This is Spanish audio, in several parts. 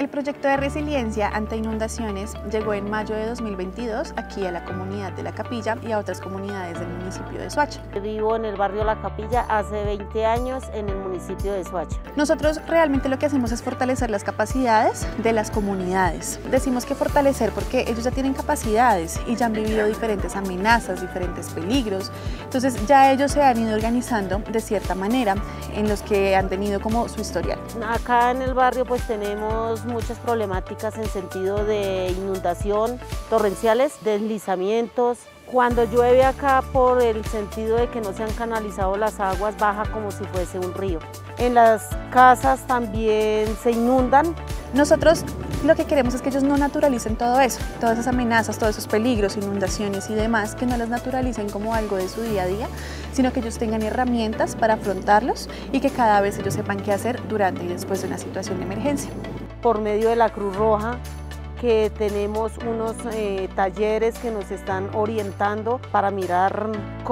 El proyecto de resiliencia ante inundaciones llegó en mayo de 2022 aquí a la comunidad de La Capilla y a otras comunidades del municipio de Soacha. Vivo en el barrio La Capilla hace 20 años en el municipio de Soacha. Nosotros realmente lo que hacemos es fortalecer las capacidades de las comunidades. Decimos que fortalecer porque ellos ya tienen capacidades y ya han vivido diferentes amenazas, diferentes peligros. Entonces ya ellos se han ido organizando de cierta manera en los que han tenido como su historial. Acá en el barrio pues tenemos muchas problemáticas en sentido de inundación, torrenciales, deslizamientos. Cuando llueve acá, por el sentido de que no se han canalizado las aguas, baja como si fuese un río. En las casas también se inundan. Nosotros lo que queremos es que ellos no naturalicen todo eso, todas esas amenazas, todos esos peligros, inundaciones y demás, que no las naturalicen como algo de su día a día, sino que ellos tengan herramientas para afrontarlos y que cada vez ellos sepan qué hacer durante y después de una situación de emergencia. Por medio de la Cruz Roja, que tenemos unos talleres que nos están orientando para mirar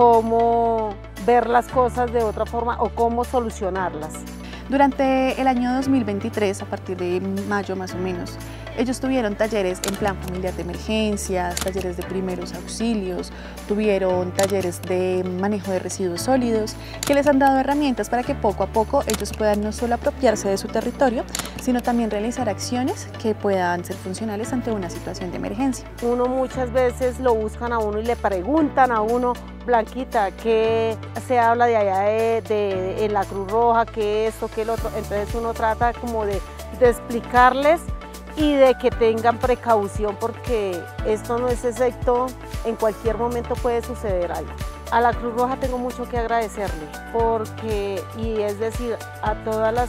cómo ver las cosas de otra forma o cómo solucionarlas. Durante el año 2023, a partir de mayo más o menos, ellos tuvieron talleres en plan familiar de emergencias, talleres de primeros auxilios, tuvieron talleres de manejo de residuos sólidos, que les han dado herramientas para que poco a poco ellos puedan no solo apropiarse de su territorio, sino también realizar acciones que puedan ser funcionales ante una situación de emergencia. Uno muchas veces lo buscan a uno y le preguntan a uno: Blanquita, ¿qué se habla de allá en la Cruz Roja? ¿Qué esto, qué el otro? Entonces uno trata como de explicarles y de que tengan precaución, porque esto no es exacto, en cualquier momento puede suceder algo. A la Cruz Roja tengo mucho que agradecerle, porque, y es decir, a todas las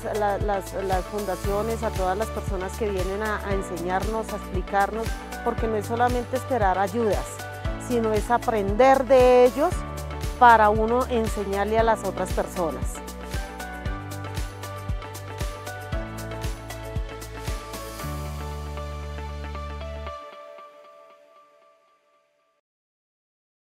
fundaciones, a todas las personas que vienen a enseñarnos, a explicarnos, porque no es solamente esperar ayudas, sino es aprender de ellos para uno enseñarle a las otras personas.